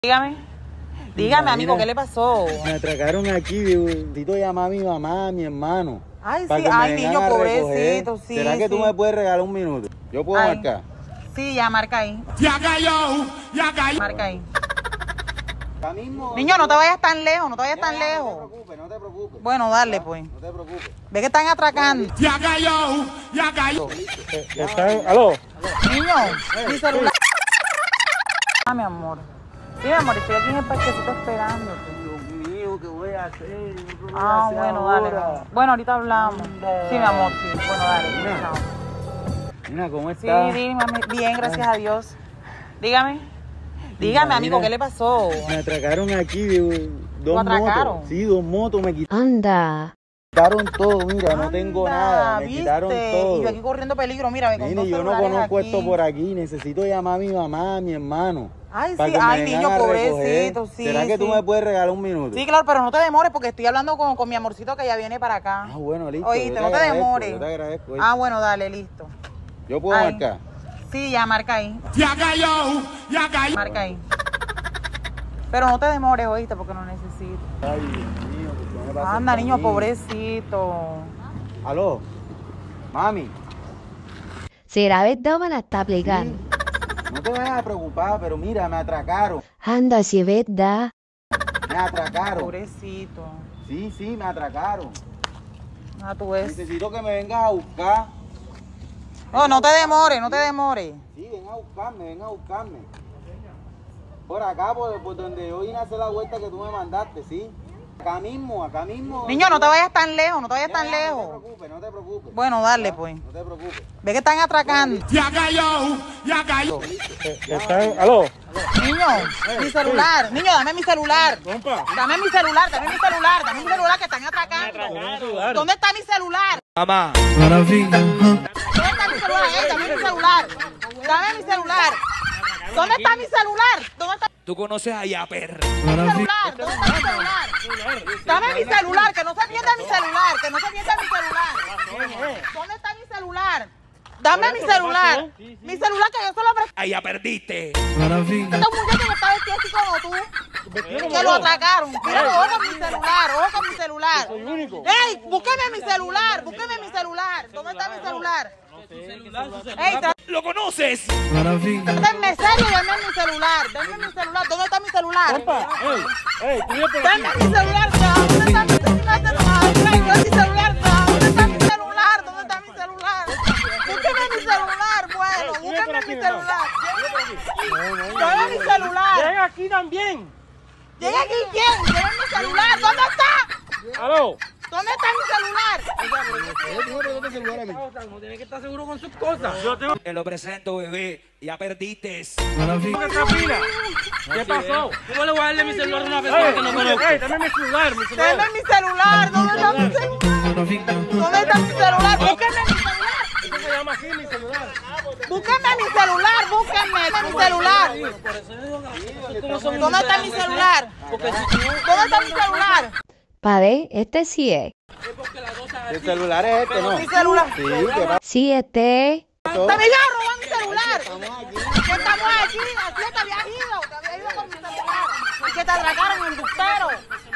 Dígame, dígame, amigo, ¿qué le pasó? Me atracaron aquí, necesito llamar a mi mamá, a mi hermano. Ay, sí, ay, niño, pobrecito, sí. ¿Será que tú me puedes regalar un minuto? ¿Yo puedo marcar? Sí, ya marca ahí. Ya cayó, ya cayó. Marca ahí. Ahora mismo. Niño, no te vayas tan lejos, no te vayas tan No lejos. te preocupes, no te preocupes. Bueno, dale, pues. No te preocupes. Ve que están atracando. Ya cayó, ya cayó. ¿Aló? Niño, mi celular. Ah, mi amor. Sí, mi amor, estoy aquí en el parquecito esperándote. Dios mío, ¿qué voy a hacer? Ah, bueno, dale. Bueno, ahorita hablamos. Sí, mi amor, sí. Bueno, dale. Chao. Mira, ¿cómo Sí, estás? dime, bien, gracias a Dios. Dígame. Dígame, amigo, ¿qué le pasó? Me atracaron aquí, dos ¿Lo atracaron? motos. Sí, dos motos, me Anda. quitaron todo, mira, no tengo nada, me ¿viste? quitaron todo. Y yo aquí corriendo peligro, mira, ve con Mire, dos yo no celulares conozco aquí. esto por aquí, necesito llamar a mi mamá, a mi hermano. Ay, para sí, que me ay, vengan niño, a recoger. pobrecito, sí. ¿Será que tú sí. me puedes regalar un minuto? Sí, claro, pero no te demores porque estoy hablando con mi amorcito que ya viene para acá. Ah, bueno, listo. Oíste, yo no te agradezco, demores. Yo te agradezco. Ah, bueno, dale, listo. ¿Yo puedo Ay. marcar? Sí, ya marca ahí. Ya cayó, ya cayó. Marca ahí. Pero no te demores, oíste, porque lo necesito. Ay, Dios mío, ¿qué me pasa Anda, esto a niño, mí? pobrecito. Aló, mami. ¿Será verdad o me la está aplicando? No te vayas a preocupar, pero mira, me atracaron. Anda, si es verdad. Me atracaron. Pobrecito. Sí, sí, me atracaron. Ah, tú ves. Necesito que me vengas a buscar. No, no te demores, no te demores. Sí, ven a buscarme, ven a buscarme. Por acá, por donde yo vine a hacer la vuelta que tú me mandaste, ¿sí? Acá mismo, acá mismo. Niño, no te vayas tan lejos, no te vayas tan No lejos. te preocupes, no te preocupes. Bueno, dale, Ya, pues. No te preocupes. Ve que están atracando. Ya cayó, ya cayó. ¿Aló? Niño, mi celular. Niño, dame mi celular. Dame mi celular, dame mi celular, dame mi celular que están atracando. ¿Dónde está mi celular? Mamá. ¿Dónde está mi celular? Dame mi celular. Dame mi celular. ¿Dónde está mi celular? ¿Dónde está ¿Tú conoces a Yaper? mi celular? ¿Dónde está mi celular? Dame mi celular, que no se pierda mi celular, que no se pierda mi celular. ¿Dónde está mi celular? Dame mi celular. Mi celular que yo solo presté Allá perdiste. a un muchacho que está vestido así como tú. Que lo atracaron. Mira, ojo con mi celular, ojo con mi celular. ¡Ey! Búsqueme mi celular, búsqueme mi celular. ¿Dónde está mi celular? ¡Ey! ¿Lo conoces? Denme serio, denme mi celular. Denme mi celular. ¿Dónde está mi celular? Denme mi celular. ¿Dónde está mi celular? ¿Dónde está mi celular? ¿Dónde está mi celular? ¿Dónde está mi celular? Búsqueme mi celular, bueno. Búsqueme mi celular. Dame mi celular. Llega aquí también. ¿Llega aquí quién? Dame mi celular. ¿Dónde está? Aló. ¿Dónde está mi celular? No tiene que estar seguro con sus cosas. Yo tengo Te lo presento, bebé. Ya perdiste. que estar fila. ¿Qué pasó? ¿Cómo le voy a darle mi celular a una persona que no conozco? Dame mi celular, mi celular. Dame mi celular. ¿Dónde está mi celular? ¿Dónde está mi celular? Búsqueme mi celular. Eso se llama así, mi celular. Búsqueme mi celular. Búsqueme mi celular. Por eso yo digo que ¿cómo son ¿Dónde está mi celular? Porque si tú... ¿Dónde está mi celular? Padre, este sí es. Es porque las dos están El así. celular es este, ¿no? Mi celular. Sí, ¿qué pasó? Sí, este. ¡Te me iba a robar mi celular! Que estamos aquí, así que habías ido con mi celular. Y que te atracaron, embustero.